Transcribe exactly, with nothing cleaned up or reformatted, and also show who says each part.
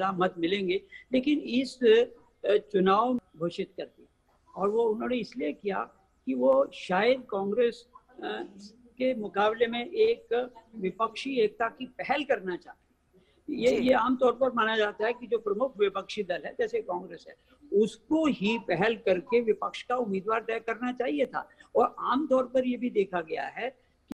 Speaker 1: ज़्यादा मत मिलेंगे, लेकिन इस चुनाव घोषित कर दिया। और वो उन्होंने इसलिए किया कि वो शायद कांग्रेस के मुकाबले में एक विपक्षी एकता की पहल करना चाहते। ये ये आमतौर पर माना जाता है कि जो प्रमुख विपक्षी दल है जैसे कांग्रेस है, उसको ही पहल करके विपक्ष का उम्मीदवार तय करना चाहिए था। और आमतौर पर ये भी देखा गया है